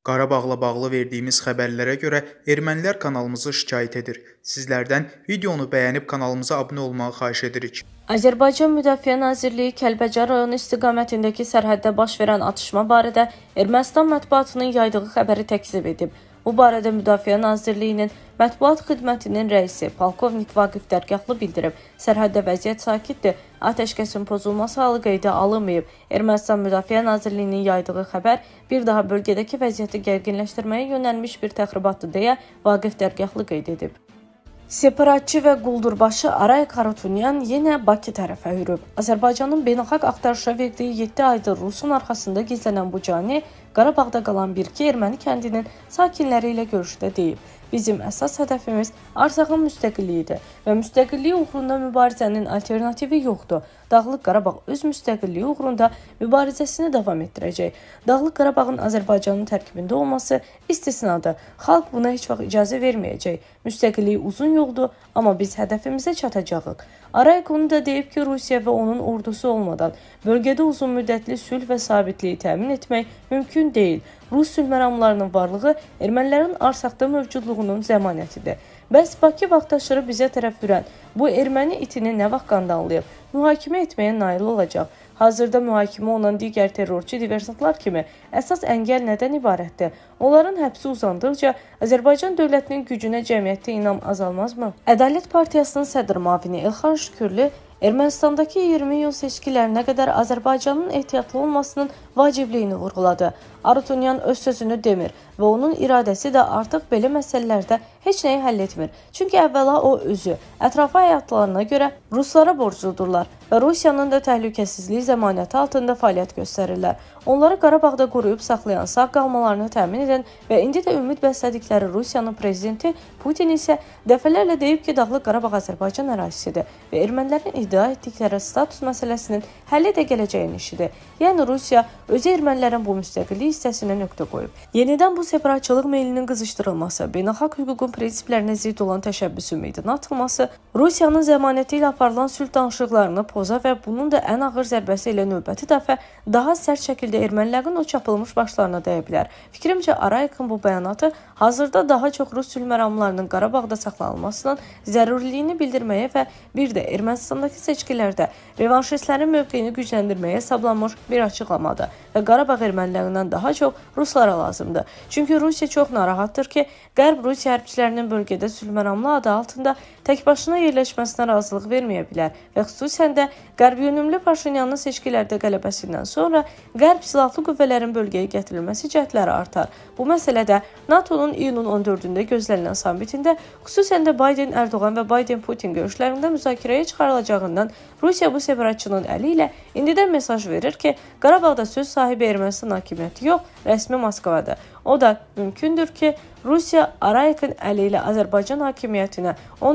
Qarabağla bağlı verdiyimiz xəbərlərə görə ermənilər kanalımızı şikayət edir. Sizlərdən videonu bəyənib kanalımıza abunə olmağı xahiş edirik. Azərbaycan Müdafiə Nazirliyi Kəlbəcər rayonu istiqamətindəki sərhəddə baş verən atışma barədə Ermənistan mətbuatının yaydığı xəbəri təkzib edib. Bu barədə Müdafiə Nazirliyinin Mətbuat Xidmətinin rəisi Polkovnik Vaqif Dərgahlı bildirib. Sərhəddə vəziyyət sakitdir, atəşkəsin pozulması halı qeydə alınmayıb. Ermənistan Müdafiə Nazirliyinin yaydığı xəbər bir daha bölgədəki vəziyyəti gərginləşdirməyə yönəlmiş bir təxribatdır deyə Vaqif Dərgahlı qeyd edib. Separatçı və quldurbaşı Aray Harutyunyan yenə Bakı tərəfə yürüb. Azərbaycanın beynəlxalq axtarışa verdiyi 7 aydır Rusun arxasında gizlənən bu cani Qarabağda qalan bir-iki erməni kəndinin sakinləri ilə görüşdə deyib. Bizim əsas hədəfimiz Arsağın müstəqilliyidir və müstəqilliyi uğrunda mübarizənin alternativi yoxdur. Dağlıq Qarabağ öz müstəqilliyi uğrunda mübarizəsini davam etdirəcək. Dağlıq Qarabağın Azərbaycanın tərkibində olması istisnadır. Xalq buna heç vaxt icazə verməyəcək. Müstəqillik uzun yoldur, amma biz hədəfimizə çatacağıq. Arayk onu da deyib ki, Rusiya və onun ordusu olmadan bölgədə uzun müddətli sülh və sabitliyi təmin etmək mümkün deyil. Rus sülh məramlarının varlığı ermənilərin Arsaqda mövcudluğunun zəmanətidir. Bəs Bakı vaxtaşırı bizə tərəf yürən bu erməni itini nə vaxt qandanlayıb, mühakimə etməyə nail olacaq? Hazırda mühakimə olan digər terrorçu diversantlar kimi əsas əngəl nədən ibarətdir? Onların həbsi uzandıqca Azərbaycan dövlətinin gücünə cəmiyyətdə inam azalmazmı? Ədalət Partiyasının sədr müavini Elxan Şükürlü Ermənistandakı 20 iyun seçkilərinə qədər Azərbaycanın ehtiyatlı olmasının vacibliyini vurğuladı. Harutyunyan öz sözünü demir və onun iradəsi də artıq belə məsələlərdə heç nəyi həll etmir. Çünki əvvəla o özü, ətrafa həyatlarına görə Ruslara borcludurlar və Rusiyanın da təhlükəsizliyi zəmanəti altında fəaliyyət göstərirlər. Onları Qarabağda qoruyub saxlayan, sağ qalmalarını təmin edən və indi də ümid bəslədikləri Rusiyanın prezidenti Putin isə dəfələrlə deyib ki, Dağlıq Qarabağ Azərbaycan ərazisidir və ermənilərin iddia etdikləri status məsələsinin həlli də gələcəyin işidir. Yəni Rusiya özü ermənilərin bu müstəqillik hissəsinə nöqtə qoyub. Yenidən bu separatçılıq meylinin qızışdırılması, beynəlxalq hüququn prinsiplərinə zidd olan təşəbbüsün meydana atılması, Rusiyanın zəmanəti ilə aparılan sülh danışıqlarını poza və bunun da ən ağır zərbəsi ilə növbəti dəfə daha sərt şəkildə ermənilərin o çapılmış başlarına dəyə bilər. Fikrimcə, Araykın bu bəyanatı hazırda daha çox Rus sülh məramlarının Qarabağda saxlanılmasının zəruriliyini bildirməyə və bir də Ermənistandakı seçkilərdə revanşistlərin mövqeyini gücləndirməyə hesablanmış bir açıqlamadır və Qarabağ ermənilərindən daha çox Ruslara lazımdır. Çünki Rusiya çox narahatdır ki, Qərb Rusiya hərbçilərinin bölgədə sülh məramlı adı altında təkbaşına yerləşməsinə razılıq verməyə bilər və xüsusən də Qərb yönümlü Paşinyanın seçkilərdə qələbəsindən sonra Qərb silahlı qüvvələrin bölgəyə gətirilməsi cəhdləri artar. Bu məsələdə NATO-nun iyunun 14-də gözlənilən sammitində xüsusən də Biden-Erdoğan və Biden-Putin görüşlərində müzakirəyə çıxarılacağından Rusiya bu separatçının əli ilə indidən mesaj verir ki, Qarabağda söz sahibi Ermənistan hakimiyyəti yox, rəsmi Moskvadır. O da mümkündür ki, Rusiya Araykın əli ilə Azərbaycan hakimiyyətinə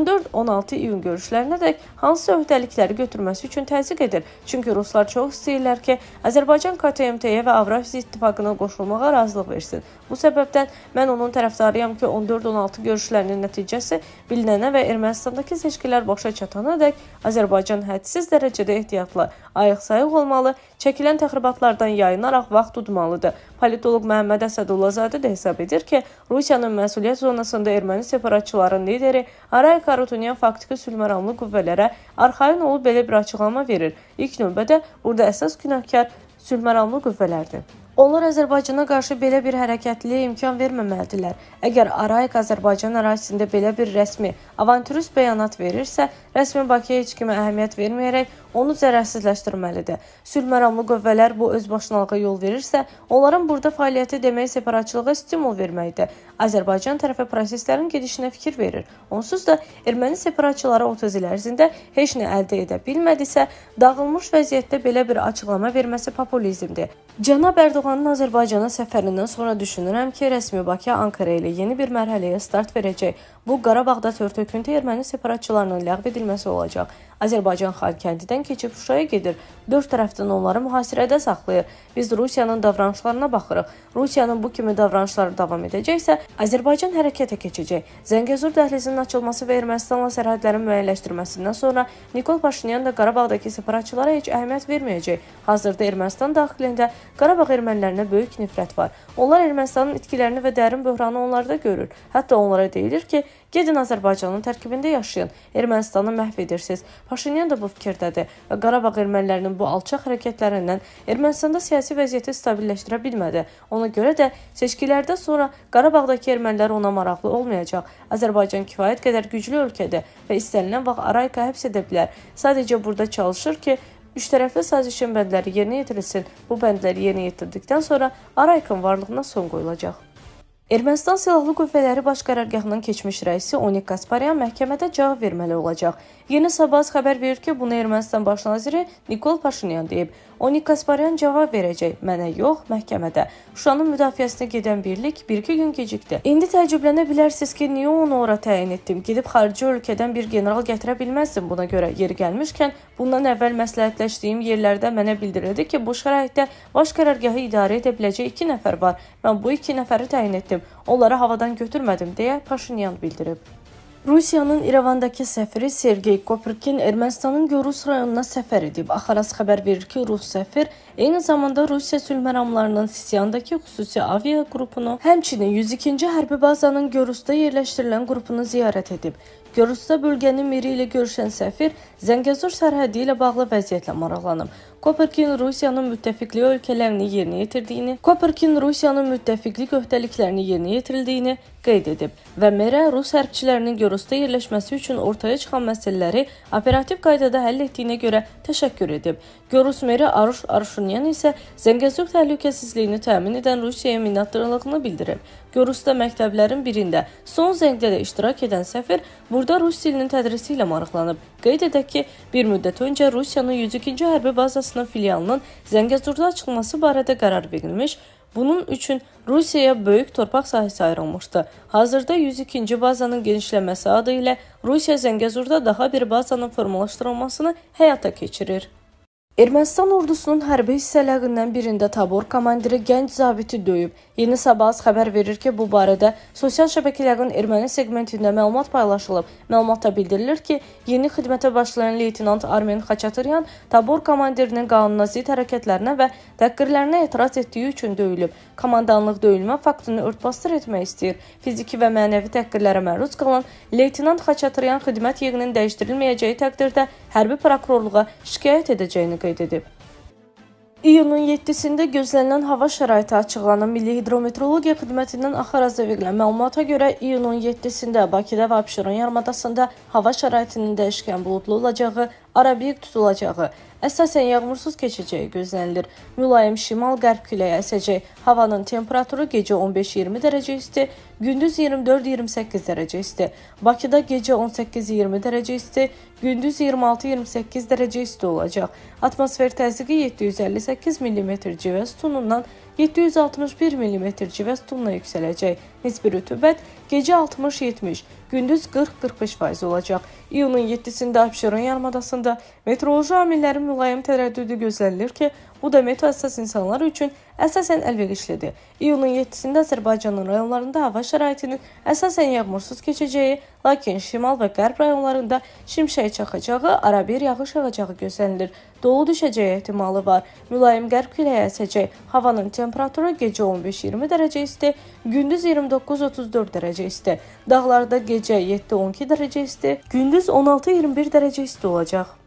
14-16 iyun görüşlərinədək hansı öhdəlikləri götürməsi üçün təzyiq edir. Çünki Ruslar çox istəyirlər ki, Azərbaycan KTMT-yə və Avrasiya İttifaqına qoşulmağa razılıq versin. Bu səbəbdən mən onun tərəfdarıyam ki, 14-16 görüşlərinin nəticəsi bilinənə və Ermənistandakı seçkilər başa çatanadək Azərbaycan hədsiz dərəcədə ehtiyatlı, ayıq-sayıq olmalı, çəkilən təxribatlardan yayınaraq vaxt tutmalıdır. Politoloq Məhəmməd Əsədullazadə də hesab edir ki, Rusiyanın məsuliyyət zonasında erməni separatçıların lideri Arayk Harutyunyan faktiki sülh məramlı qüvvələrə arxayın olub belə bir açıqlama verir. İlk növbədə burada əsas günahkar sülh məramlı qüvvələrdir. Onlar Azərbaycana qarşı belə bir hərəkətliyə imkan verməməlidirlər. Əgər Arayk Azərbaycan ərazisində belə bir rəsmi, avantürist bəyanat verirsə, rəsmi Bakıya heç kimə əhəmiyyət verməyərək onu zərərsizləşdirməlidir. Sülh məramlı qüvvələr bu özbaşınalığa yol verirsə, onların burada fəaliyyəti demək separatçılığa stimul verməkdir. Azərbaycan tərəfi proseslərin gedişinə fikir verir. Onsuz da erməni separatçıları 30 il ərzində heç nə əldə edə bilmədisə, dağılmış vəziyyətdə belə bir açıqlama verməsi populizmdir. Cənab Erdoğanın Azərbaycana səfərindən sonra düşünürəm ki, rəsmi Bakı Ankara ilə yeni bir mərhələyə start verəcək. Bu, Qarabağda tör-töküntü erməni separatçılarının ləğv edilməsi olacaq. Azərbaycan Xankəndidən keçib Şuşaya gedir. Dörd tərəfdən onları mühasirədə saxlayır. Biz Rusiyanın davranışlarına baxırıq. Rusiyanın bu kimi davranışları davam edəcəksə, Azərbaycan hərəkətə keçəcək. Zəngəzur dəhlizinin açılması və Ermənistanla sərhədlərin müəyyənləşdirməsindən sonra Nikol Paşinyan da Qarabağdakı separatçılara heç əhəmiyyət verməyəcək. Hazırda Ermənistan daxilində Qarabağ erməni ermənilərinə böyük nifrət var. Onlar Ermənistanın itkilərini və dərin böhranı onlarda görür. Hətta onlara deyilir ki, gedin Azərbaycanın tərkibində yaşayın, Ermənistanı məhv edirsiniz. Paşinyan da bu fikirdədir və Qarabağ ermənilərinin bu alçaq hərəkətlərindən Ermənistanda siyasi vəziyyəti stabilləşdirə bilmədi. Ona görə də seçkilərdən sonra Qarabağdakı ermənilər ona maraqlı olmayacaq. Azərbaycan kifayət qədər güclü ölkədir və istənilən vaxt Arayka həbs edə bilər. Sadəcə burada çalışır ki, üçtərəfli sazişin bəndləri yerinə yetirilsin. Bu bəndləri yerinə yetirdikdən sonra Araykın varlığına son qoyulacaq. Ermənistan Silahlı Qüvvələri Baş Qərargahının keçmiş rəisi Onik Kasparyan məhkəmədə cavab verməli olacaq. Yeni Sabah xəbər verir ki, bunu Ermənistan Baş naziri Nikol Paşinyan deyib. Onik Kasparyan cavab verəcək, mənə yox, məhkəmədə. Şuşanın müdafiəsinə gedən birlik 1-2 gün gecikdi. İndi təəccüblənə bilərsiniz ki, niyə onu ora təyin etdim? Gedib xarici ölkədən bir general gətirə bilməzdim buna görə. Yeri gəlmişkən, bundan əvvəl məsləhətləşdiyim yerlərdə mənə bildirildi ki, bu şəraitdə baş qərargahı idarə edə biləcək 2 nəfər var. Mən bu 2 nəfəri təyin etdim. Onları havadan götürmədim, deyə Paşinyan bildirib. Rusiyanın İrəvandakı səfiri Sergey Kopırkin Ermənistanın Gorus rayonuna səfər edib. Axaras xəbər verir ki, Rus səfir eyni zamanda Rusiya sülh məramlarının Sisiyandakı xüsusi avia qrupunu, həmçinin 102-ci hərbi bazanın Gorusda yerləşdirilən qrupunu ziyarət edib. Gorusda bölgənin miri ilə görüşən səfir Zəngəzur sərhədi ilə bağlı vəziyyətlə maraqlanıb. Kopırkin Rusiyanın müttəfiqlik ölkələrini yerinə yetirdiyini, öhdəliklərini yerinə yetirildiyini qeyd edib və merə Rus hərbçilərinin Gorusda yerləşməsi üçün ortaya çıxan məsələləri operativ qaydada həll etdiyinə görə təşəkkür edib. Gorus meri Aruş Aruşunyan isə Zəngəzur təhlükəsizliyini təmin edən Rusiyaya minnətdarlığını bildirib. Gorusda məktəblərin birində son zəngdə də iştirak edən səfir burada Rus dilinin tədrisi ilə maraqlanıb. Qeyd edək ki, bir müddət öncə Rusiyanın 102-ci hərbi bazasının filialının Zəngəzurda açılması barədə qərar verilmiş. Bunun üçün Rusiyaya böyük torpaq sahəsi ayrılmışdı. Hazırda 102-ci bazanın genişlənməsi adı ilə Rusiya Zəngəzurda daha bir bazanın formalaşdırılmasını həyata keçirir. Ermənistan ordusunun hərbi hissələrindən birində tabor komandiri gənc zabiti döyüb. Yeni Sabah xəbər verir ki, bu barədə sosial şəbəkələrin erməni segmentində məlumat paylaşılıb. Məlumatda bildirilir ki, yeni xidmətə başlayan leytenant Armen Xaçatıryan tabor komandirinin qanuna zidd hərəkətlərinə və təhqirlərinə etiraz etdiyi üçün döyülüb. Komandanlıq döyülmə faktını örtbasdır etmək istəyir. Fiziki və mənəvi təhqirlərə məruz qalan leytenant Xaçatıryan xidmət yerinin dəyişdirilməyəcəyi təqdirdə hərbi prokurorluğa şikayət edəcəyini qeyd edib. İyunun 7-sində gözlənilən hava şəraiti açıqlanan Milli Hidrometeorologiya Xidmətindən Axarazda verilən məlumata görə iyunun 7-sində Bakıda və Abşeron yarımadasında hava şəraitinin dəyişkən buludlu olacağı, arabir tutulacağı, əsasən yağmursuz keçəcəyi gözlənilir. Mülayim şimal-qərb küləyi əsəcək. Havanın temperaturu gecə 15-20 dərəcə isti, gündüz 24-28 dərəcə isti. Bakıda gecə 18-20 dərəcə isti, gündüz 26-28 dərəcə isti olacaq. Atmosfer təzyiqi 758 mm civə sütunundan 761 mm civə sütununa yüksələcək. Nisbi rütubət gecə 60-70, gündüz 40-45% olacaq. İyunun 7-sində Abşeron yarımadasında meteoroloji amillərin mülayim tərəddüdü gözlənilir ki, bu da meteo həssas insanlar üçün əsasən əlverişlidir. İyunun 7-sində Azərbaycanın rayonlarında hava şəraitinin əsasən yağmursuz keçəcəyi, lakin şimal və qərb rayonlarında şimşək çaxacağı, arabir yağış yağacağı gözlənilir. Dolu düşəcəyi ehtimalı var. Mülayim qərb küləyi əsəcək. Havanın temperaturu gecə 15-20 dərəcə isti, gündüz 29-34 dərəcə isti. Dağlarda gecə 7-12 dərəcə isti, gündüz 16-21 dərəcə isti olacaq.